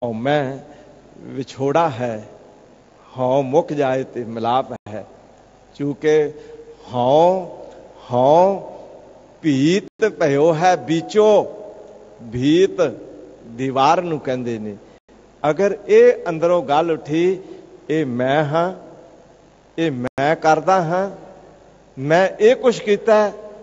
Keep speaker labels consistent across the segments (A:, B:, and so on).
A: हौमै विछोड़ा है, हौ मुक जाए ते मिलाप है। चूंकि हौ भीत भयो है बीचो, भीत दीवार नूं कहंदे ने। अगर ये अंदरों गल उठी ये मैं हाँ, ये मैं करदा हाँ, मैं ये कुछ कीता,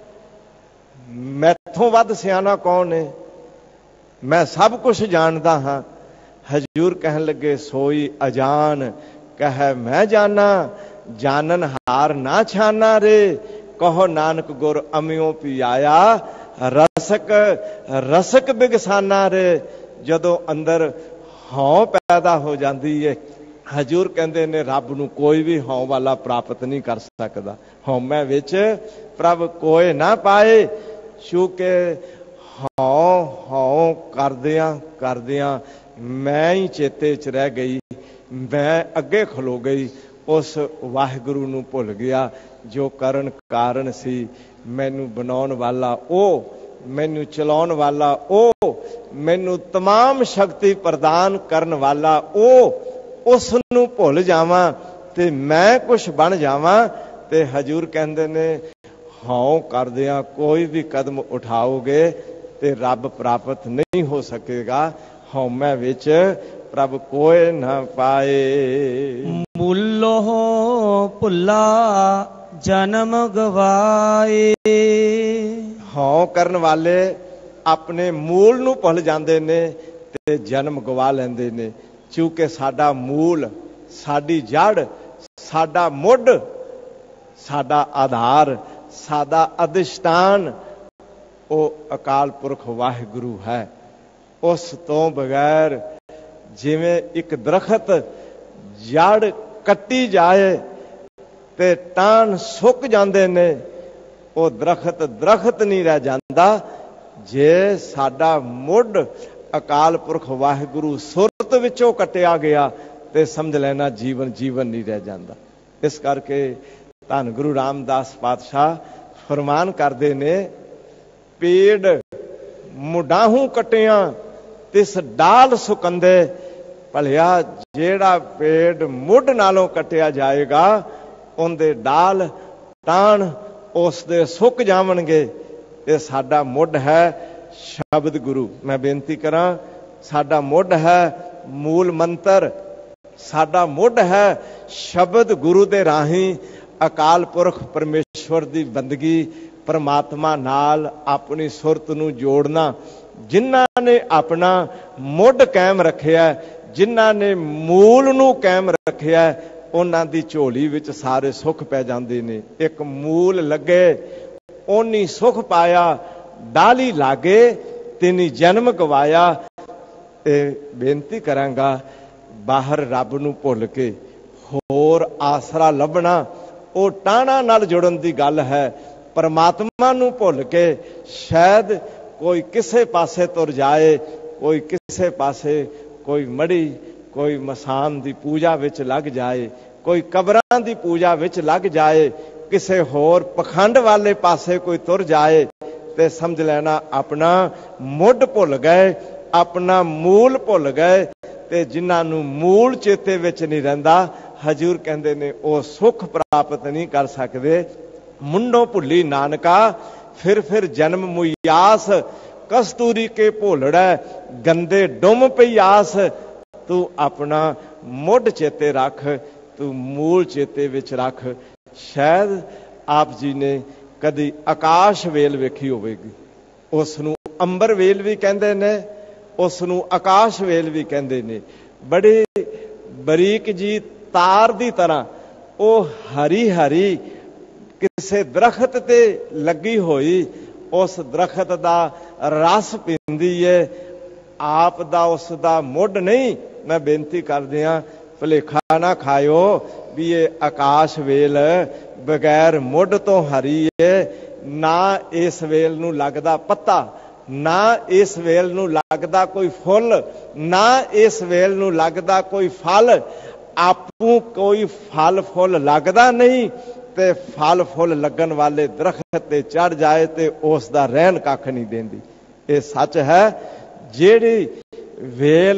A: मैथों वध सियाना कौन है, मैं सब कुछ जानदा हाँ। हजूर कहन लगे सोई अजान कह मैं जाना, जानन हार ना छाना रे। कहो नानक गुर अमियों पियाया, रसक रसक बिगसाना रे। जदों अंदर हौं पैदा हो जाती है, हजूर कहते ने रब नूं कोई भी हौं वाला प्राप्त नहीं कर सकता। हौमै विच प्रभ कोई ना पाए। चूंकि हौं हौं करदियां करदियां मैं ही चेते च रह गई, मैं अगे खलो गई, उस वाहिगुरू नूं भुल गया जो करन कारण सी। मैनू बनाउण वाला ओ, मैनू चलाउण वाला ओ, मैनू तमाम शक्ति प्रदान करन वाला ओ, उस नूं भुल जावां ते मैं कुछ बन जावां। ते हजूर कहंदे ने हौं करदियां कोई भी कदम उठाओगे ते रब प्राप्त नहीं हो सकेगा। हौमै विच प्रभ कोई ना पाए।
B: मूलो भुला जन्म गवाए।
A: हौं करन वाले अपने मूल नूं भुल जांदे ने ते जन्म गवा लैंदे ने। चूंकि साडा मूल, साडी जड़, साडा मुढ़, साडा आधार, साडा अधिष्ठान ओ अकाल पुरख वाहिगुरू है। उस तो बगैर जिवें एक दरखत जड़ कट्टी जाए ते टान सुक जांदे ने, वो दरखत दरखत नहीं रह जाता। जे साडा मुढ़ अकाल पुरख वाहिगुरू सुरत विचों कटिया गया ते समझ लेना जीवन जीवन नहीं रह जाता। इस करके धन गुरु रामदास पातशाह फरमान करते ने, पेड़ मुडाहू कटिया तिस डाल सुकंदे। भलिया जेड़ा पेड़ मुढ़ नालों कटिया जाएगा, उनके डाल टाण उसदे सुक जावणगे। ये साडा मुढ़ है शब्द गुरु। मैं बेनती करा, साडा मुढ़ है मूल मंत्र, साडा मुढ़ है शब्द गुरु दे राही अकाल पुरख परमेश्वर दी बंदगी, परमात्मा नाल अपनी सुरत नूं जोड़ना। जिन्हां ने अपना मुढ़ कायम रखिया, जिन्हां ने मूल नूं कायम रखिया, उन्हां दी झोली विच सारे सुख पै जांदे ने। एक मूल लगे ओनी सुख पाया, डाली लागे तिनी जन्म गवाया। बेनती करांगा, बाहर रब नूं भुल के होर आसरा लभना वो टाणा नाल जुड़न दी गल है। परमात्मा नूं भुल के शायद कोई किसे पासे तुर जाए, कोई किसे पासे, कोई मड़ी, कोई मसान दी पूजा विच लग जाए, कोई कबरां दी पूजा विच लग जाए, किसे होर पखंड वाले पासे कोई तुर जाए, ते समझ लेना अपना मुढ़ भुल गए, अपना मूल भुल गए। ते जिन्हां नूं मूल चेते विच नहीं रहिंदा, हजूर कहंदे ने वो सुख प्राप्त नहीं कर सकदे। मुंडों भुली नानका फिर जन्म मुयास, कस्तूरी के भोलड़ा गंदे डुम पई आस। तू अपना मुढ़ चेते रख, तू मूल चेते विच रख। शायद आप जी ने कदी आकाश वेल वेखी होवेगी, उसनूं अंबर वेल भी कहंदे ने, उसनूं आकाश वेल भी कहंदे ने। बड़ी बरीक जी तार दी तरह वो हरी हरी किसे दरखत ते लगी होई, उस दरखत दा रस पींदी है, आप दा उसदा मुढ़ नहीं। मैं बेनती कर दिया, भुलेखा ना खायो भी ये आकाश वेल बगैर मुढ़ तो हरी है। ना इस वेल नूं लगदा पत्ता, ना इस वेल नूं लगदा कोई फुल, ना इस वेल नूं लगदा कोई फल। आपू कोई फल फुल लगदा नहीं, ते फल फुल लगन वाले दरखत ते चढ़ जाए ते उस दा रहन कख नहीं देंदी। ये सच है। जेड़ी वेल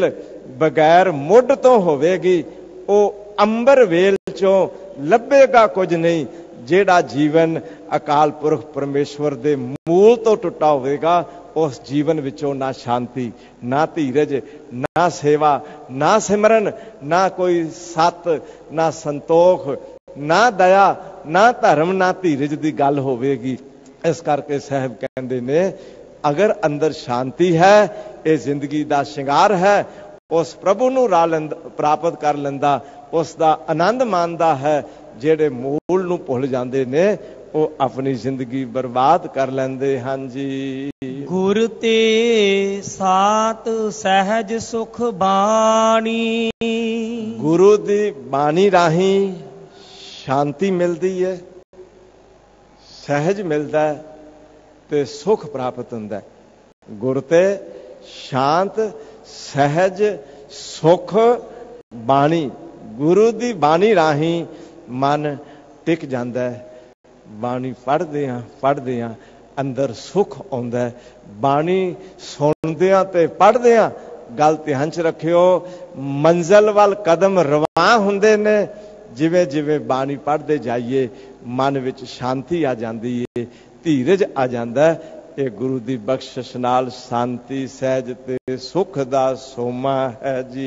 A: बगैर मुढ़ तो होवेगी, वो अंबर वेल चों लभेगा कुछ नहीं। जेड़ा जीवन अकाल पुरख परमेश्वर दे मूल तो टुटा होवेगा, उस जीवन विचों ना शांति, ना धीरज, ना सेवा, ना सिमरन, ना कोई सत, ना संतोख, ना दया, ना धर्म, ना धीरज की गल होवेगी। इस करके साहब कहते ने अगर अंदर शांति है, ये जिंदगी का शिंगार है, उस प्रभु नूं राह प्राप्त कर लैंदा, उसका आनंद मानता है। जेड़े मूल नूं भुल जाते ने वो अपनी जिंदगी बर्बाद कर लेंदे हां जी।
B: गुर ते सात सहज सुख बाणी,
A: गुरु दी बाणी राही शांति मिलती है, सहज मिलता है ते सुख प्राप्त होंदा है। गुर ते शांत सहज सुख बाणी, गुरु दी बाणी राही मन टिक जाता है। बाणी पढ़दे अंदर सुख आउंदा है। बाणी सुनदियां ते पढ़दियां गल ध्यान च रखियो, मंजिल वाल कदम रवां हुंदे ने। जिवें जिवें बाणी पढ़दे जाइए मन विच शांति आ जाती है, धीरज आ जाता है। ये गुरु दी बख्शिश नाल शांति सहज ते सुख दा सोमा है जी।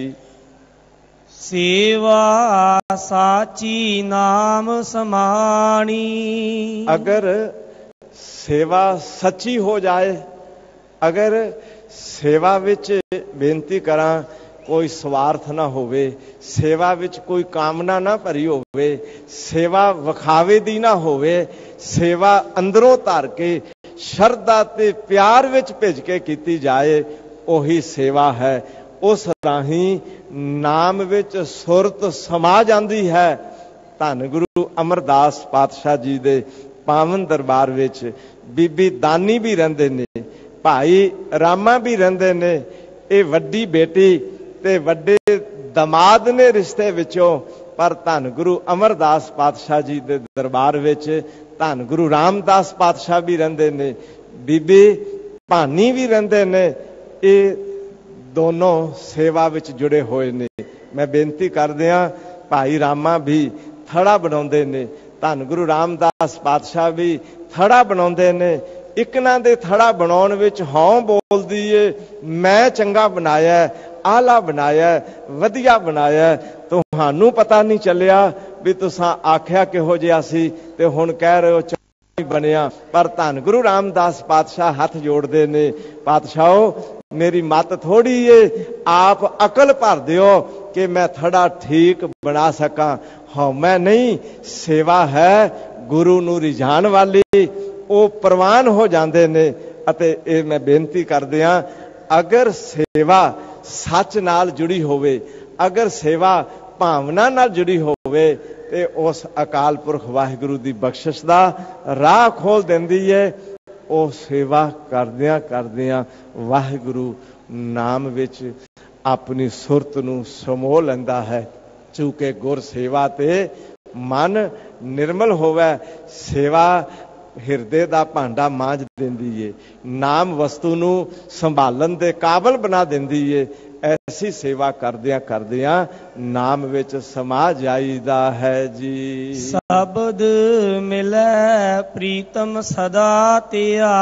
B: सेवा साची नाम समाणी,
A: अगर सेवा सच्ची हो जाए, अगर सेवा विच बेनती करा कोई स्वार्थ ना होवे, सेवा विच कोई कामना ना भरी होवे, सेवा विखावे दी ना होवे, सेवा अंदरों धर के शरधा ते प्यार विच भेज के कीती जाए, ओही सेवा है। उस राही नाम विच सुरत समा जाती है। धन गुरु अमरदास पातशाह जी दे पावन दरबार विच बीबी दानी भी रहिंदे ने, भाई रामा भी रहिंदे ने। ये वड्डी बेटी ते वड्डे दमाद ने रिश्ते विचों, पर धन गुरु अमरदास पातशाह जी दे दरबार विच धन गुरु रामदास पातशाह भी रहिंदे ने, बीबी भानी भी रहिंदे ने। ये दोनों सेवा विच जुड़े हुए ने। मैं बेनती करदियां भाई रामा भी थड़ा बनाउंदे ने, धन गुरु रामदास पातशाह भी थड़ा बनाउंदे ने। इकना दे थड़ा बनाउण विच हौं बोलदी ए, मैं चंगा बनाया, आला बनाया, वधिया बनाया। तुहानू पता नहीं चलिया भी तुसां आख्या किहो जिहा सी ते हुण कह रहे हो बनया। पर धन गुरु रामदास पातशाह हाथ जोड़ते ने, पातशाहो मेरी मत थोड़ी है, आप अकल भर दियो कि मैं थड़ा ठीक बना सका। हाँ मैं नहीं, सेवा है गुरु नूं रिझाण वाली, वो प्रवान हो जाते ने। अते ये मैं बेनती करदियां, अगर सेवा सच नाल जुड़ी होवे, अगर सेवा भावना नाल जुड़ी होवे ते उस अकाल पुरख वाहिगुरु दी बख्शिश दा राह खोल देंदी है। वो सेवा करदियां करदियां वाहिगुरु नाम विच अपनी सुरत नूं समो लैंदा है। चूंकि गुर सेवा ते मन निर्मल होवे, सेवा हिरदे दा भांडा मांज देंदी है, नाम वस्तु नूं संभालन दे काबल बना देंदी है। ऐसी सेवा करदियां करदियां नाम विच समा जाईदा है जी।
B: शब्द मिले प्रीतम सदा ते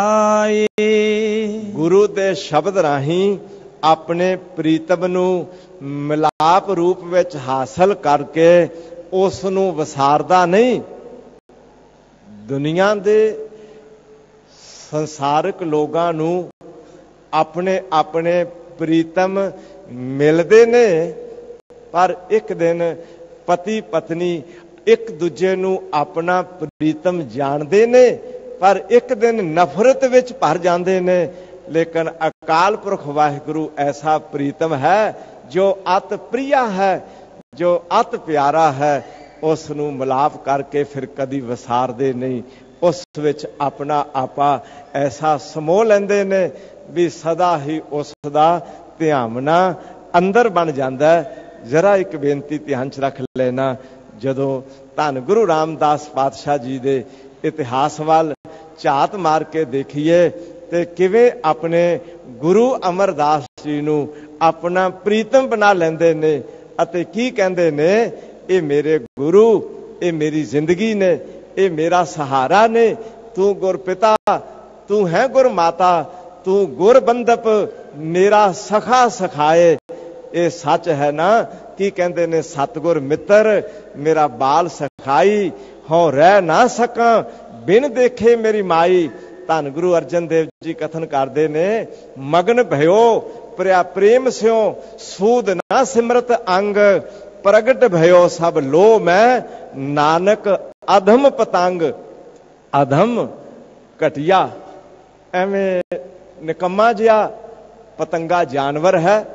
B: आए,
A: गुरु दे शब्द राही अपने प्रीतम नूं मिलाप रूप विच हासिल करके उस नूं वसारदा नहीं। दुनिया दे संसारिक लोगां नूं अपने अपने प्रीतम मिलते ने, पर एक दिन पति पत्नी एक दूजे नूं अपना प्रीतम जानते ने, पर एक दिन नफरत विच भर जाते ने। लेकिन अकाल पुरख वाहिगुरु ऐसा प्रीतम है जो अत प्रिया है, जो अत प्यारा है। उस नूं मिलाप करके फिर कदी वसारदे नहीं, उस विच अपना आपा ऐसा समो लैंदे ने भी सदा ही उस दा ध्यावना अंदर बन जाता है। जरा एक बेनती ध्यान च रख लेना, जदों धन गुरु रामदास पातशाह जी दे इतिहास वाल झात मार के देखिए ते किवें अपने गुरु अमरदास जी नूं ਆਪਣਾ ਪ੍ਰੀਤਮ ਬਣਾ ਲੈਂਦੇ ਨੇ ਅਤੇ ਕੀ ਕਹਿੰਦੇ ਨੇ, ਇਹ ਮੇਰੇ ਗੁਰੂ, ਇਹ ਮੇਰੀ ਜ਼ਿੰਦਗੀ ਨੇ, ਇਹ ਮੇਰਾ ਸਹਾਰਾ ਨੇ। ਤੂੰ ਗੁਰ ਪਿਤਾ, ਤੂੰ ਹੈ ਗੁਰ ਮਾਤਾ, ਤੂੰ ਗੁਰ ਬੰਦਪ, ਮੇਰਾ ਸਖਾ ਸਖਾਏ। ਇਹ ਸੱਚ ਹੈ ਨਾ। ਕੀ ਕਹਿੰਦੇ ਨੇ, ਸਤਿਗੁਰ ਮਿੱਤਰ, ਮੇਰਾ ਬਾਲ ਸਖਾਈ, ਹਉ ਰਹਿ ਨਾ ਸਕਾਂ ਬਿਨ ਦੇਖੇ ਮੇਰੀ ਮਾਈ। ਧੰਨ ਗੁਰੂ ਅਰਜਨ ਦੇਵ ਜੀ ਕਥਨ ਕਰਦੇ ਨੇ, ਮਗਨ ਭਇਓ ਪ੍ਰਿਆ ਪ੍ਰੇਮ ਸਿਓ, ਸੂਦ ਨਾ ਸਿਮਰਤ ਅੰਗ, ਪ੍ਰਗਟ ਭਇਓ ਸਭ ਲੋ ਮੈਂ, ਨਾਨਕ ਅਧਮ ਪਤੰਗ। ਅਧਮ ਘਟਿਆ, ਐਵੇਂ ਨਿਕੰਮਾ ਜਿਹਾ ਪਤੰਗਾ ਜਾਨਵਰ ਹੈ।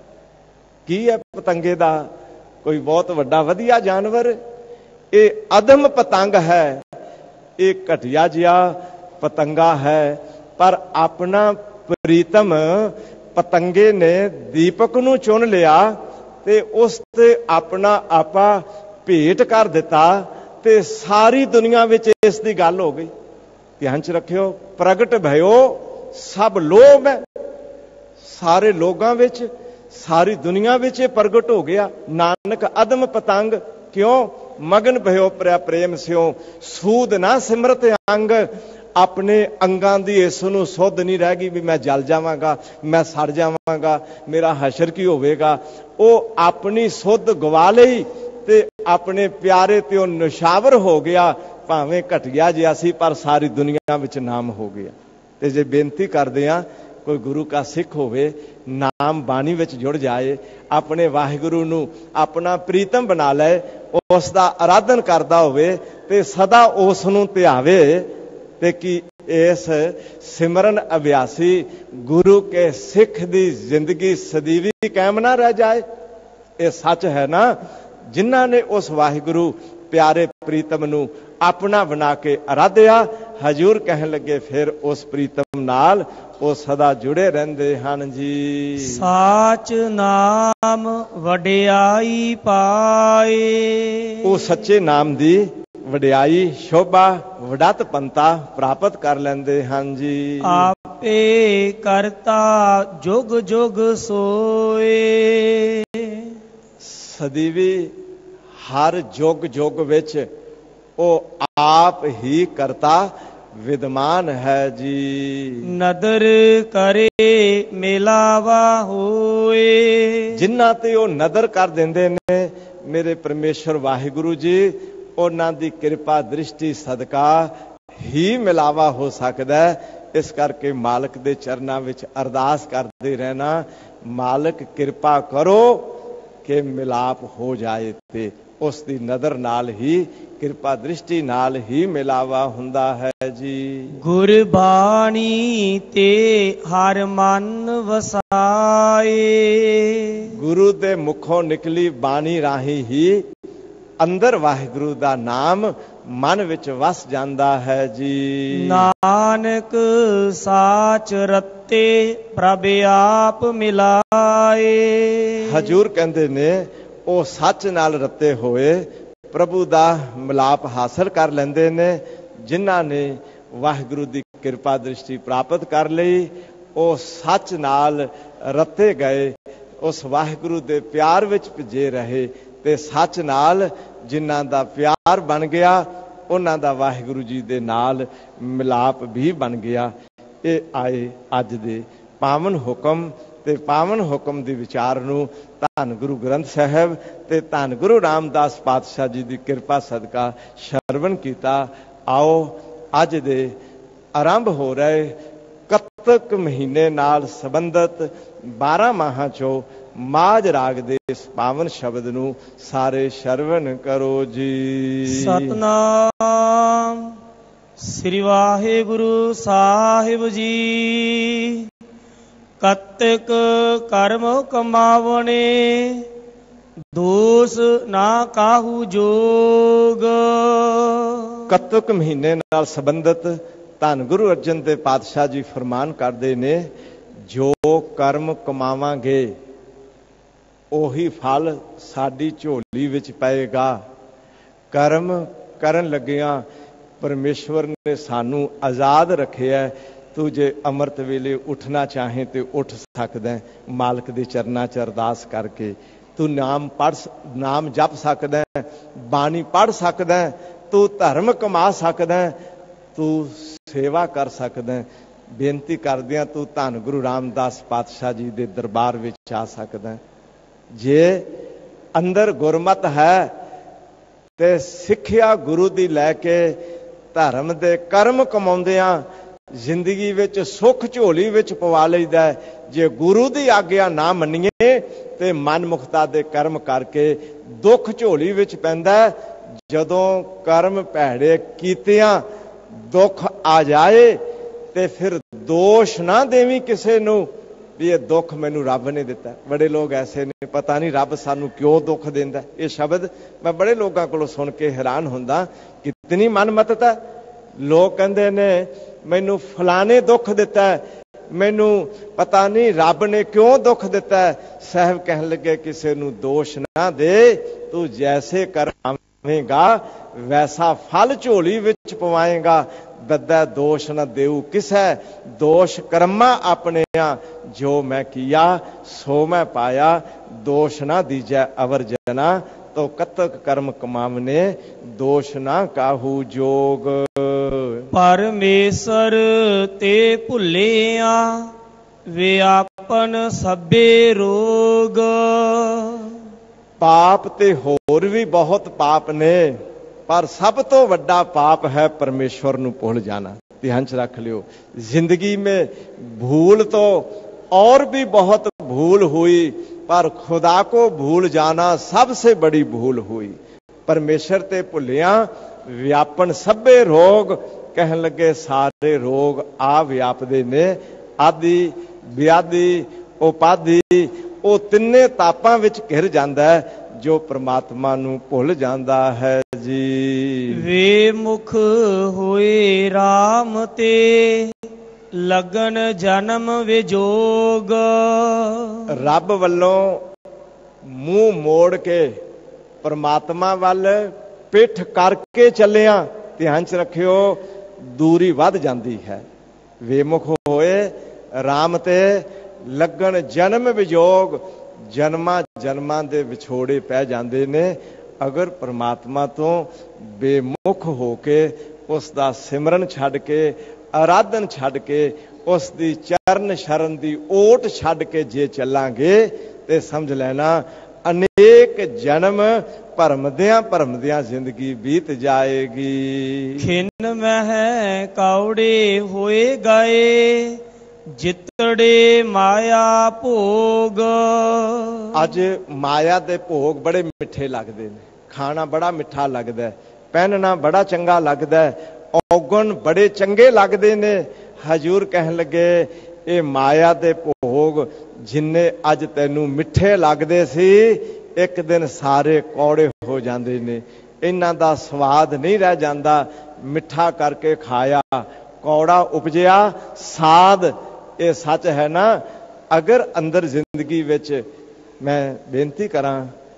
A: ਕੀ ਹੈ ਪਤੰਗੇ ਦਾ? ਕੋਈ ਬਹੁਤ ਵੱਡਾ ਵਧੀਆ ਜਾਨਵਰ? ਇਹ ਅਧਮ ਪਤੰਗ ਹੈ, ਇਹ ਘਟਿਆ ਜਿਹਾ ਪਤੰਗਾ ਹੈ। ਪਰ ਆਪਣਾ ਪ੍ਰੀਤਮ ਪਤੰਗੇ ਨੇ ਦੀਪਕ ਨੂੰ ਚੁਣ ਲਿਆ ਤੇ ਉਸ ਤੇ ਆਪਣਾ ਆਪਾ ਭੇਟ ਕਰ ਦਿੱਤਾ ਤੇ ਸਾਰੀ ਦੁਨੀਆ ਵਿੱਚ ਇਸ ਦੀ ਗੱਲ ਹੋ ਗਈ। ਧਿਆਨ ਚ ਰੱਖਿਓ, ਪ੍ਰਗਟ ਭਇਓ ਸਭ ਲੋਗ ਹੈ। ਸਾਰੇ ਲੋਕਾਂ ਵਿੱਚ, ਸਾਰੀ ਦੁਨੀਆ ਵਿੱਚ ਇਹ ਪ੍ਰਗਟ ਹੋ ਗਿਆ। ਨਾਨਕ ਅਦਮ ਪਤੰਗ, ਕਿਉਂ? ਮਗਨ ਭਇਓ ਪ੍ਰਿਆ ਪ੍ਰੇਮ ਸਿਓ, ਸੂਦ ਨਾ ਸਿਮਰਤ ਅੰਗ। ਆਪਣੇ ਅੰਗਾਂ ਦੀ ਇਸ ਨੂੰ ਸੁੱਧ ਨਹੀਂ ਰਹਿ ਗਈ ਵੀ ਮੈਂ ਜਲ ਜਾਵਾਂਗਾ, ਮੈਂ ਸੜ ਜਾਵਾਂਗਾ, ਮੇਰਾ ਹਸ਼ਰ ਕੀ ਹੋਵੇਗਾ। ਉਹ ਆਪਣੀ ਸੁੱਧ ਗਵਾ ਲਈ ਤੇ ਆਪਣੇ ਪਿਆਰੇ ਤੇ ਉਹ ਨਿਸ਼ਾਵਰ ਹੋ ਗਿਆ। ਭਾਵੇਂ ਘਟਿਆ ਜਿਹਾ ਸੀ ਪਰ ਸਾਰੀ ਦੁਨੀਆ ਵਿੱਚ ਨਾਮ ਹੋ ਗਿਆ। ਤੇ ਜੇ ਬੇਨਤੀ ਕਰਦੇ ਆ, ਕੋਈ ਗੁਰੂ ਕਾ ਸਿੱਖ ਹੋਵੇ, ਨਾਮ ਬਾਣੀ ਵਿੱਚ ਜੁੜ ਜਾਏ, ਆਪਣੇ ਵਾਹਿਗੁਰੂ ਨੂੰ ਆਪਣਾ ਪ੍ਰੀਤਮ ਬਣਾ ਲਏ, ਉਸ ਦਾ ਆਰਾਧਨ ਕਰਦਾ ਹੋਵੇ ਤੇ ਸਦਾ ਉਸ ਨੂੰ ਧਿਆਵੇ, ਤੇ ਕੀ ਇਸ ਸਿਮਰਨ ਅਭਿਆਸੀ ਗੁਰੂ ਕੇ ਸਿੱਖ ਦੀ ਜ਼ਿੰਦਗੀ ਸਦੀਵੀ ਕਾਇਮ ਨਾ ਰਹਿ ਜਾਏ। ਇਹ ਸੱਚ ਹੈ ਨਾ। ਜਿਨ੍ਹਾਂ ਨੇ ਉਸ ਵਾਹਿਗੁਰੂ ਪਿਆਰੇ ਪ੍ਰੀਤਮ ਨੂੰ ਆਪਣਾ ਬਣਾ ਕੇ ਆਰਾਧਿਆ, ਹਜੂਰ ਕਹਿਣ ਲੱਗੇ ਫਿਰ ਉਸ ਪ੍ਰੀਤਮ ਨਾਲ ਉਹ ਸਦਾ ਜੁੜੇ ਰਹਿੰਦੇ ਹਨ ਜੀ।
B: ਸਾਚ ਨਾਮ ਵਡਿਆਈ ਪਾਏ,
A: ਉਹ ਸੱਚੇ ਨਾਮ ਦੀ ਵਡਿਆਈ, ਸ਼ੋਭਾ, ਵਡਤ ਪੰਤਾ ਪ੍ਰਾਪਤ ਕਰ ਲੈਂਦੇ ਹਨ ਜੀ।
B: ਆਪੇ ਕਰਤਾ ਜੁਗ ਜੁਗ ਸੋਏ,
A: ਸਦੀਵੀ ਹਰ ਜੁਗ ਜੁਗ ਵਿੱਚ ਉਹ ਆਪ ਹੀ ਕਰਤਾ ਵਿਦਮਾਨ ਹੈ ਜੀ।
B: ਨਦਰ ਕਰੇ ਮਿਲਾਵਾ ਹੋਏ,
A: ਜਿਨ੍ਹਾਂ ਤੇ ਉਹ ਨਦਰ ਕਰ ਦਿੰਦੇ ਨੇ ਮੇਰੇ ਪਰਮੇਸ਼ਰ ਵਾਹਿਗੁਰੂ ਜੀ, ਉਹਨਾਂ ਦੀ ਕਿਰਪਾ ਦ੍ਰਿਸ਼ਟੀ ਸਦਕਾ ਹੀ ਮਿਲਾਵਾ ਹੋ ਸਕਦਾ ਹੈ। ਇਸ ਕਰਕੇ ਮਾਲਕ ਦੇ ਚਰਨਾਂ ਵਿੱਚ ਅਰਦਾਸ ਕਰਦੇ ਰਹਿਣਾ, ਮਾਲਕ ਕਿਰਪਾ ਕਰੋ ਕਿ ਮਿਲਾਪ ਹੋ ਜਾਏ। ਤੇ ਉਸ ਦੀ ਨਜ਼ਰ ਨਾਲ ਹੀ, ਕਿਰਪਾ ਦ੍ਰਿਸ਼ਟੀ ਨਾਲ ਹੀ ਮਿਲਾਵਾ ਹੁੰਦਾ ਹੈ ਜੀ।
B: ਗੁਰਬਾਣੀ ਤੇ ਹਰ ਮਨ ਵਸਾਏ,
A: ਗੁਰੂ ਦੇ ਮੁਖੋਂ ਨਿਕਲੀ ਬਾਣੀ ਰਾਹੀਂ ਹੀ ਅੰਦਰ ਵਾਹਿਗੁਰੂ ਦਾ ਨਾਮ ਮਨ ਵਿੱਚ ਵਸ ਜਾਂਦਾ ਹੈ ਜੀ।
B: ਨਾਨਕ ਸਾਚ ਰਤੇ ਪ੍ਰਭ ਆਪ ਮਿਲਾਏ,
A: ਹਜੂਰ ਕਹਿੰਦੇ ਨੇ ਉਹ ਸੱਚ ਨਾਲ ਰੱਤੇ ਹੋਏ ਪ੍ਰਭੂ ਦਾ ਮਿਲਾਪ ਹਾਸਲ ਕਰ ਲੈਂਦੇ ਨੇ। ਜਿਨ੍ਹਾਂ ਨੇ ਵਾਹਿਗੁਰੂ ਦੀ ਕਿਰਪਾ ਦ੍ਰਿਸ਼ਟੀ ਪ੍ਰਾਪਤ ਕਰ ਲਈ, ਉਹ ਸੱਚ ਨਾਲ ਰੱਤੇ ਗਏ, ਉਸ ਵਾਹਿਗੁਰੂ ਦੇ ਪਿਆਰ ਵਿੱਚ ਭਿੱਜੇ ਰਹੇ ਤੇ ਸੱਚ ਨਾਲ ਜਿਨ੍ਹਾਂ ਦਾ ਪਿਆਰ ਬਣ ਗਿਆ, ਉਹਨਾਂ ਦਾ ਵਾਹਿਗੁਰੂ ਜੀ ਦੇ ਨਾਲ ਮਿਲਾਪ ਵੀ ਬਣ ਗਿਆ। ਇਹ ਆਏ ਅੱਜ ਦੇ ਪਾਵਨ ਹੁਕਮ ਤੇ ਪਾਵਨ ਹੁਕਮ ਦੀ ਵਿਚਾਰ ਨੂੰ ਧੰਨ ਗੁਰੂ ਗ੍ਰੰਥ ਸਾਹਿਬ ਤੇ ਧੰਨ ਗੁਰੂ ਰਾਮਦਾਸ ਪਾਤਸ਼ਾਹ ਜੀ ਦੀ ਕਿਰਪਾ ਸਦਕਾ ਸ਼ਰਵਣ ਕੀਤਾ। ਆਓ ਅੱਜ ਦੇ ਆਰੰਭ ਹੋ ਰਹੇ ਕੱਤਕ ਮਹੀਨੇ ਨਾਲ ਸੰਬੰਧਿਤ 12 ਮਾਹਾਂ ਚੋਂ ਮਾਝ ਰਾਗ ਦੇ ਇਸ ਪਾਵਨ ਸ਼ਬਦ ਨੂੰ ਸਾਰੇ ਸ਼ਰਵਣ ਕਰੋ ਜੀ।
B: ਸਤਨਾਮ ਸ੍ਰੀ ਵਾਹਿਗੁਰੂ ਸਾਹਿਬ ਜੀ। ਕੱਤਕ ਕਰਮ ਕਮਾਵਣੇ, ਦੋਸ ਨਾ ਕਾਹੂ ਜੋਗ।
A: ਕੱਤਕ ਮਹੀਨੇ ਨਾਲ ਸੰਬੰਧਿਤ ਧੰਨ ਗੁਰੂ ਅਰਜਨ ਦੇਵ ਪਾਤਸ਼ਾਹ ਜੀ ਫਰਮਾਨ ਕਰਦੇ ਨੇ, ਜੋ ਕਰਮ ਕਮਾਵਾਂਗੇ ਉਹੀ ਫਲ ਸਾਡੀ ਝੋਲੀ ਵਿੱਚ ਪਏਗਾ। ਕਰਮ ਕਰਨ ਲੱਗਿਆਂ ਪਰਮੇਸ਼ਵਰ ਨੇ ਸਾਨੂੰ ਆਜ਼ਾਦ ਰੱਖਿਆ तू जे अमृत वेले उठना चाहे तो उठ सकदा है मालिक दे चरना च अरदास करके। तू नाम नाम जप सकदा है, बाणी पढ़ सकदा है, तू धर्म कमा सकदा है, तू सेवा कर सकदा है। बेनती करदियां तू धन गुरु रामदास पातशाह जी दे दरबार विच आ सकदा है। जे अंदर गुरमत है ते सिक्ख्या गुरु दी लैके धर्म दे कर्म कमाउंदियां जिंदगी विच सुख झोली विच पवा लईदा है। जे गुरु दी आग्या ना मन्नीए ते मनमुखता दे कर्म करके दुख झोली विच पैंदा है। जदों कर्म भैड़े कीतियां दुख आ जाए ते फिर दोष ना देवी किसे नू भी ये दुख मैनू रब ने दिता। बड़े लोग ऐसे ने, पता नहीं रब सानू क्यों दुख देंदा। ये शब्द मैं बड़े लोगों कोलों सुन के हैरान हुंदा, कितनी मनमतता। लोग कहंदे ने मैनू फलाने दुख दिता है, मैनू पता नहीं रब ने क्यों दुख दिता है। साहब कहन लगे किसे नू दोष ना दे, तू जैसे करावेगा वैसा फल झोली विच पवाएगा। दद्दा दोष न देऊ किसै, दोष कर्मा अपने जो मैं किया सो मैं पाया। दोष ना दीजै अवर जना, तो कतक कर्म कमावने दोष ना काहू जोग।
B: परमेश्वर ते भुलिया व्यापन सभे रोग।
A: पाप ते होर भी बहुत पाप ने, पर सब तो वड्डा पाप है परमेश्वर नू भुल जाना। ध्यान च रख लियो। जिंदगी में भूल तो और भी बहुत भूल हुई, पर खुदा को भूल जाना सबसे बड़ी भूल हुई। परमेश्वर ते भुलिया व्यापन सभे रोग, कहन लगे सारे रोग आ व्यापदे ने। आदि व्याधि उपाधि वो तिन्ने तापां विच घिर जांदा है जो परमात्मा नू भुल जांदा है जी।
B: वे मुख होए राम ते लगन जन्म विजोग।
A: रब वल्लों मुंह मोड़ के परमात्मा वल पिठ करके चलिया, ध्यान च रखियो दूरी वध जाती है। वेमुख होए राम ते लगन जन्म विजोग, जन्मा जन्मां दे विछोड़े पै जाते ने। अगर परमात्मा तो बेमुख होके उसका सिमरन छड्ड के आराधन छड्ड के उसकी चरण शरण की ओट छड्ड के जे चलांगे ते समझ लेना अनेक जन्म भरमदियां जिंदगी बीत जाएगी।
B: खिन मह कौड़े होए गए जितड़े माया भोग।
A: अज माया दे भोग बड़े मिठे लगते हैं, खाना बड़ा मिठा लगता है, पहनना बड़ा चंगा लगता है, औगण बड़े चंगे लगते ने। हजूर कहन लगे ये माया दे भोग जिन्ने अज तैनू मिठे लगते सी एक दिन सारे कौड़े हो जाते ने। इन्हां दा स्वाद नहीं रह जाता। मिठा करके खाया कौड़ा उपजिया साद, ये सच है ना। अगर अंदर जिंदगी विच मैं बेनती करा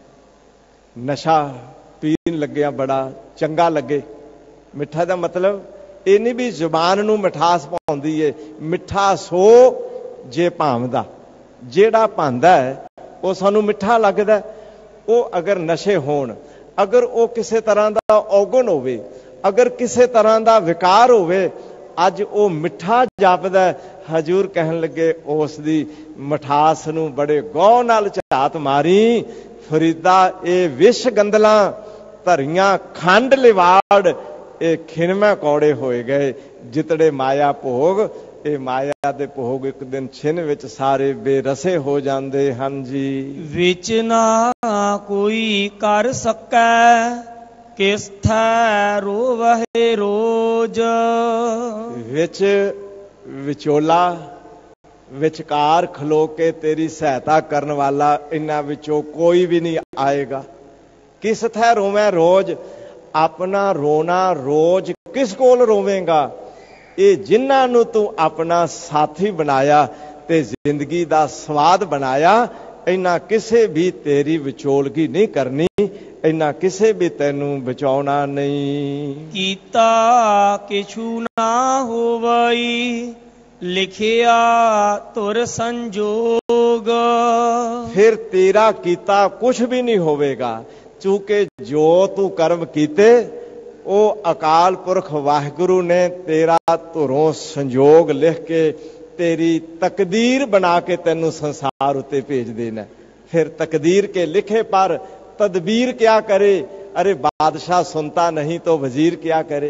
A: नशा पीन लग्या बड़ा चंगा लगे, मिठा दा मतलब ये नहीं भी जुबान नू मिठास पाउंदी है। मिठा सो जे भावदा, जेड़ा भांदा है वो सानू मिठा लगदा। वो अगर नशे होण, अगर वो किसी तरह का औगण होवे, अगर किसी तरह का विकार होवे, अज वो मिठा जापदा। हजूर कहन लगे उस दी मिठास नू बड़े गौह नाल झात मारी। फरीदा ये विष गंदला धरियां खंड लिवाड़, ये खिनमै कौड़े होए गए जितड़े माया भोग। ये माया दे भोग एक दिन छिन विच सारे बेरसे हो जाते हन जी।
B: विच ना कोई कर सकै किस थै रोवहे रोज।
A: विच विचोला विचकार खलो के तेरी सहायता करने वाला इन्हां विचों कोई भी नहीं आएगा। किस थै रोवे रोज, अपना रोना रोज किस कोल रोवेगा। ये जिन्हां नूं तू अपना साथी बनाया ते जिंदगी दा स्वाद बनाया, इन्हां किसे भी तेरी विचोलगी नहीं करनी, इन्हां किसे भी तैनू बचाउणा नहीं।
B: कीता किछु ना होवई ਲਿਖਿਆ ਧੁਰ ਸੰਜੋਗ।
A: ਫਿਰ ਤੇਰਾ ਕੀਤਾ ਕੁਛ ਵੀ ਨਹੀਂ ਹੋਵੇਗਾ, ਚੂੰਕਿ ਜੋ ਤੂੰ ਕਰਮ ਕੀਤੇ ਉਹ ਅਕਾਲ ਪੁਰਖ ਵਾਹਿਗੁਰੂ ਨੇ ਤੇਰਾ ਧੁਰੋਂ ਸੰਜੋਗ ਲਿਖ ਕੇ ਤੇਰੀ ਤਕਦੀਰ ਬਣਾ ਕੇ ਤੈਨੂੰ ਸੰਸਾਰ ਉੱਤੇ ਭੇਜ ਦੇਣਾ। फिर तकदीर के लिखे पर तदबीर क्या करे, अरे बादशाह सुनता नहीं तो वजीर क्या करे।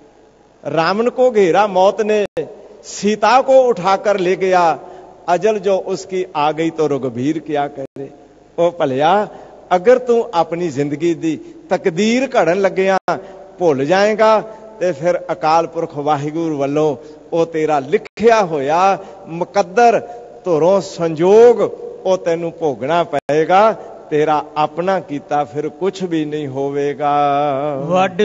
A: रावण को घेरा मौत ने, सीता को उठाकर ले गया, अजल जो उसकी आ गई तो रघुबीर क्या करे। ओ भलिया, अगर तू अपनी जिंदगी दी तकदीर घड़न लग्या भुल जाएगा ते फिर अकाल पुरख वाहिगुरू वालों ओ तेरा लिखिया होया मुकद्दर धुरों संजोग ਉਹ ਤੈਨੂੰ ਭੋਗਣਾ ਪਏਗਾ। ਤੇਰਾ ਆਪਣਾ ਕੀਤਾ ਫਿਰ ਕੁਛ ਵੀ ਨਹੀਂ ਹੋਵੇਗਾ।
B: ਵੱਡ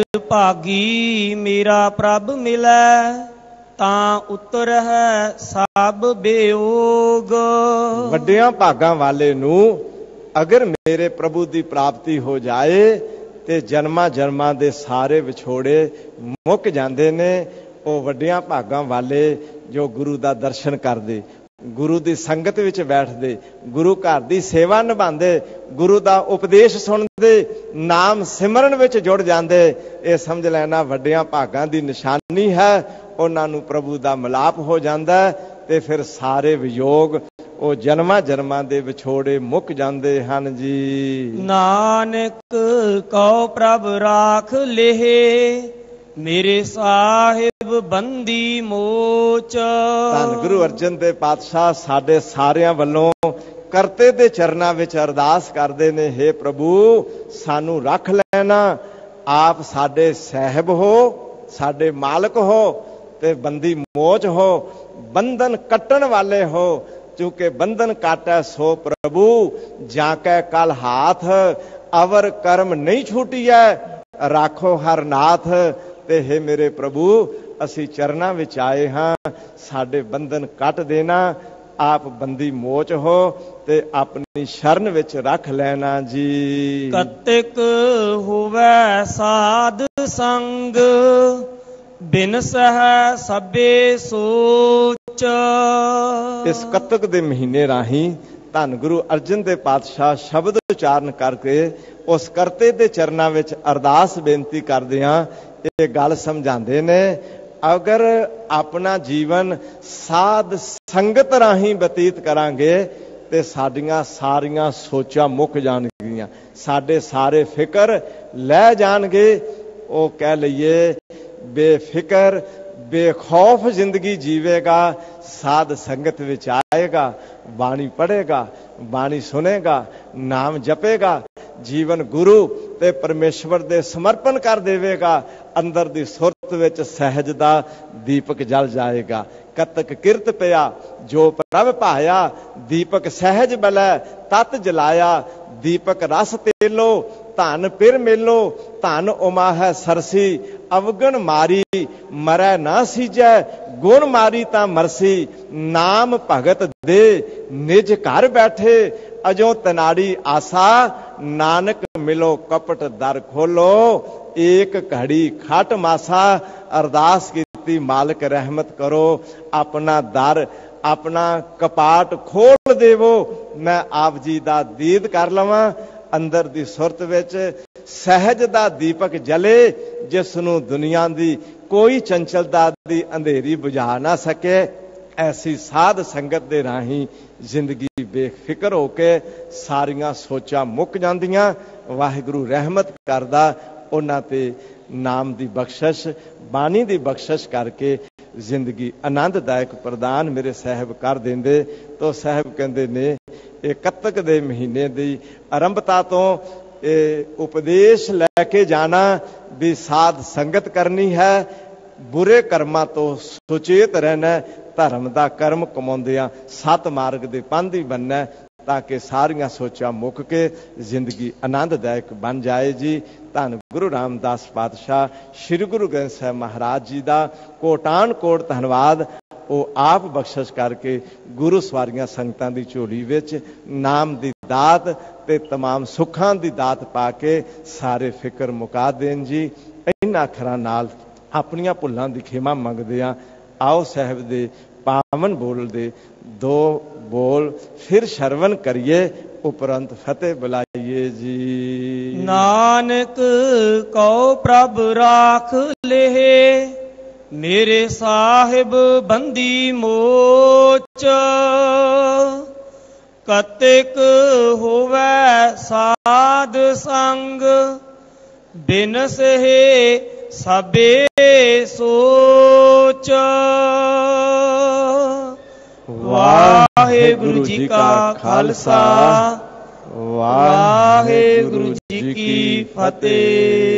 B: ਭਾਗੀ ਮੇਰਾ ਪ੍ਰਭ ਮਿਲੈ, ਤਾਂ ਉਤਰ ਹੈ ਸਭ ਬੇਯੋਗ।
A: ਵੱਡਿਆਂ ਭਾਗਾਂ ਵਾਲੇ ਨੂੰ ਅਗਰ ਮੇਰੇ ਪ੍ਰਭੂ ਦੀ ਪ੍ਰਾਪਤੀ ਹੋ ਜਾਏ ਤੇ ਜਨਮਾਂ ਜਨਮਾਂ ਦੇ ਸਾਰੇ ਵਿਛੋੜੇ ਮੁੱਕ ਜਾਂਦੇ ਨੇ। ਉਹ ਵੱਡਿਆਂ ਭਾਗਾਂ ਵਾਲੇ ਜੋ ਗੁਰੂ ਦਾ ਦਰਸ਼ਨ ਕਰਦੇ, ਗੁਰੂ ਦੀ ਸੰਗਤ ਵਿੱਚ ਬੈਠਦੇ, ਗੁਰੂ ਘਰ ਦੀ ਸੇਵਾ ਨਿਭਾਉਂਦੇ, ਗੁਰੂ ਦਾ ਉਪਦੇਸ਼ ਸੁਣਦੇ, ਨਾਮ ਸਿਮਰਨ ਵਿੱਚ ਜੁੜ ਜਾਂਦੇ, ਇਹ ਸਮਝ ਲੈਣਾ ਵੱਡਿਆਂ ਭਾਗਾਂ ਦੀ ਨਿਸ਼ਾਨੀ ਹੈ। ਉਹਨਾਂ ਨੂੰ ਪ੍ਰਭੂ ਦਾ ਮਿਲਾਪ ਹੋ ਜਾਂਦਾ ਤੇ ਫਿਰ ਸਾਰੇ ਵਿਯੋਗ ਉਹ ਜਨਮਾਂ ਜਨਮਾਂ ਦੇ ਵਿਛੋੜੇ ਮੁੱਕ ਜਾਂਦੇ ਹਨ ਜੀ।
B: ਨਾਨਕ ਕਉ ਪ੍ਰਭ ਰਾਖ ਲੇਹ, ਮੇਰੇ ਸਾਹਿਬ ਬੰਦੀ ਮੋਚ।
A: ਧੰਨ ਗੁਰੂ ਅਰਜਨ ਦੇਵ ਪਾਤਸ਼ਾਹ ਸਾਡੇ ਸਾਰਿਆਂ ਵੱਲੋਂ ਕਰਤੇ ਦੇ ਚਰਨਾਂ ਵਿੱਚ ਅਰਦਾਸ ਕਰਦੇ ਨੇ, ਹੇ ਪ੍ਰਭੂ ਸਾਨੂੰ ਰੱਖ ਲੈਣਾ, ਆਪ ਸਾਡੇ ਸਾਹਿਬ ਹੋ, ਸਾਡੇ ਮਾਲਕ ਹੋ ਤੇ ਬੰਦੀ ਮੋਚ ਹੋ, ਬੰਧਨ ਕੱਟਣ ਵਾਲੇ ਹੋ। ਚੂੰਕਿ ਬੰਧਨ ਕਾਟੈ ਸੋ ਪ੍ਰਭੂ, ਜਾਂ ਕੈ ਕਲ ਹਾਥ, ਅਵਰ ਕਰਮ ਨਹੀਂ ਛੂਟੀਐ, ਰਾਖੋ ਹਰ ਨਾਥ। ਤੇ ਹੇ ਮੇਰੇ ਪ੍ਰਭੂ ਅਸੀਂ ਚਰਨਾਂ ਵਿੱਚ ਆਏ ਹਾਂ, ਸਾਡੇ ਬੰਧਨ ਕੱਟ ਦੇਣਾ, ਆਪ ਬੰਦੀ ਮੋਚ ਹੋ ਤੇ ਆਪਣੀ ਸ਼ਰਨ ਵਿੱਚ ਰੱਖ ਲੈਣਾ ਜੀ।
B: ਕਤਿਕ ਹੋਵੇ ਸਾਧ ਸੰਗ, ਬਿਨ ਸਹਿ ਸਭੇ ਸੋਚ।
A: ਇਸ ਕੱਤਕ ਦੇ ਮਹੀਨੇ ਰਾਹੀਂ ਧੰਨ ਗੁਰੂ ਅਰਜਨ ਦੇਵ ਪਾਤਸ਼ਾਹ ਸ਼ਬਦ ਉਚਾਰਨ ਕਰਕੇ ਉਸ ਕਰਤੇ ਦੇ ਚਰਨਾਂ ਵਿੱਚ ਅਰਦਾਸ ਬੇਨਤੀ ਕਰਦਿਆਂ ਇਹ ਗੱਲ ਸਮਝਾਉਂਦੇ ਨੇ, ਅਗਰ ਆਪਣਾ ਜੀਵਨ ਸਾਧ ਸੰਗਤ ਰਾਹੀਂ ਬਤੀਤ ਕਰਾਂਗੇ ਤੇ ਸਾਡੀਆਂ ਸਾਰੀਆਂ ਸੋਚਾਂ ਮੁੱਕ ਜਾਣਗੀਆਂ, ਸਾਡੇ ਸਾਰੇ ਫਿਕਰ ਲੈ ਜਾਣਗੇ। ਉਹ ਕਹਿ ਲਈਏ ਬੇਫਿਕਰ ਬੇਖੌਫ ਜ਼ਿੰਦਗੀ ਜੀਵੇਗਾ, ਸਾਧ ਸੰਗਤ ਵਿੱਚ ਆਏਗਾ, ਬਾਣੀ ਪੜ੍ਹੇਗਾ, ਬਾਣੀ ਸੁਨੇਗਾ, ਨਾਮ ਜਪੇਗਾ, ਜੀਵਨ ਗੁਰੂ ਤੇ ਪਰਮੇਸ਼ਵਰ ਦੇ ਸਮਰਪਣ ਕਰ ਦੇਵੇਗਾ। ਅੰਦਰ ਦੀ ਸੁਰਤ ਵਿੱਚ ਸਹਿਜ ਦਾ ਦੀਪਕ ਜਲ ਜਾਏਗਾ। ਕਤਕ ਕਿਰਤ ਪਿਆ ਜੋ ਪ੍ਰਭ ਭਾਇਆ, ਦੀਪਕ ਸਹਿਜ ਬਲੈ ਤਤ ਜਲਾਇਆ। ਦੀਪਕ ਰਸ ਤੇਲੋ ਧਨ ਪਿਰ ਮੇਲੋ, ਧਨ ਉਮਾ ਹੈ ਸਰਸੀ, ਅਵਗਣ ਮਾਰੀ ਮਰੈ ਨਾ ਸੀਜੈ, ਗੁਣ ਮਾਰੀ ਤਾਂ ਮਰਸੀ। ਨਾਮ ਭਗਤ ਦੇ ਨਿਜ ਘਰ ਬੈਠੇ, ਅਜੋ ਤਨਾੜੀ ਆਸਾ, ਨਾਨਕ ਮਿਲੋ ਕਪਟ ਦਰ ਖੋਲੋ, ਏਕ ਘੜੀ ਖਟ ਮਾਸਾ। ਅਰਦਾਸ ਕੀਤੀ ਮਾਲਕ ਰਹਿਮਤ ਕਰੋ, ਆਪਣਾ ਦਰ ਆਪਣਾ ਕਪਾਟ ਖੋਲ ਦੇਵੋ, ਮੈਂ ਆਪ ਜੀ ਦਾ ਦੀਦ ਕਰ ਲਵਾਂ। ਅੰਦਰ ਦੀ ਸੁਰਤ ਵਿੱਚ ਸਹਿਜ ਦਾ ਦੀਪਕ ਜਲੇ, ਜਿਸ ਨੂੰ ਦੁਨੀਆ ਦੀ ਕੋਈ ਚੰਚਲਤਾ ਦੀ ਅੰਧੇਰੀ ਬੁਝਾ ਨਾ ਸਕੇ। ਐਸੀ ਸਾਧ ਸੰਗਤ ਦੇ ਰਾਹੀਂ ਜ਼ਿੰਦਗੀ ਬੇਫਿਕਰ ਹੋ ਕੇ ਸਾਰੀਆਂ ਸੋਚਾਂ ਮੁੱਕ ਜਾਂਦੀਆਂ। ਵਾਹਿਗੁਰੂ ਰਹਿਮਤ ਕਰਦਾ, ਉਹਨਾਂ ਤੇ ਨਾਮ ਦੀ ਬਖਸ਼ਿਸ਼, ਬਾਣੀ ਦੀ ਬਖਸ਼ਿਸ਼ ਕਰਕੇ ਜ਼ਿੰਦਗੀ ਆਨੰਦਦਾਇਕ ਪ੍ਰਦਾਨ ਮੇਰੇ ਸਾਹਿਬ ਕਰ ਦਿੰਦੇ। ਤੋ ਸਾਹਿਬ ਕਹਿੰਦੇ ਨੇ ਇਹ ਕੱਤਕ ਦੇ ਮਹੀਨੇ ਦੀ ਆਰੰਭਤਾ ਤੋਂ ਇਹ ਉਪਦੇਸ਼ ਲੈ ਕੇ ਜਾਣਾ ਵੀ ਸਾਧ ਸੰਗਤ ਕਰਨੀ ਹੈ, ਬੁਰੇ ਕਰਮਾਂ ਤੋਂ ਸੁਚੇਤ ਰਹਿਣਾ, ਧਰਮ ਦਾ ਕਰਮ ਕਮਾਉਂਦਿਆਂ ਸੱਤ ਮਾਰਗ ਦੇ ਪਾਂਧੀ ਬਣਨਾ, ਤਾਂ ਕਿ ਸਾਰੀਆਂ ਸੋਚਾਂ ਮੁੱਕ ਕੇ ਜ਼ਿੰਦਗੀ ਆਨੰਦਦਾਇਕ ਬਣ ਜਾਏ ਜੀ। ਧੰਨ ਗੁਰੂ ਰਾਮਦਾਸ ਪਾਤਸ਼ਾਹ ਸ੍ਰੀ ਗੁਰੂ ਗ੍ਰੰਥ ਸਾਹਿਬ ਮਹਾਰਾਜ ਜੀ ਦਾ ਕੋਟਾਨ ਕੋਟ ਧੰਨਵਾਦ। ਉਹ ਆਪ ਬਖਸ਼ਿਸ਼ ਕਰਕੇ ਗੁਰੂ ਸਵਾਰੀਆਂ ਸੰਗਤਾਂ ਦੀ ਝੋਲੀ ਵਿੱਚ ਨਾਮ ਦੀ ਦਾਤ ਤੇ तमाम ਸੁੱਖਾਂ ਦੀ ਦਾਤ ਪਾ ਕੇ ਸਾਰੇ ਫਿਕਰ ਮੁਕਾ ਦੇਣ ਜੀ। ਇਹਨਾਂ ਅੱਖਰਾਂ ਨਾਲ ਆਪਣੀਆਂ ਭੁੱਲਾਂ ਦੀ ਖਿਮਾ ਮੰਗਦੇ ਹਾਂ। ਆਓ ਸਾਹਿਬ ਦੇ पावन बोल दे। दो बोल फिर श्रवण करिए, उपरंत फतेह बुलाइए जी।
B: नानक कहो प्रभ राख ले, मेरे साहिब बंदी मोच। कतिक होवै साध संग, बिन सहे सबे सोच। वाहेगुरु जी का खालसा, वाहेगुरु जी की फतेह।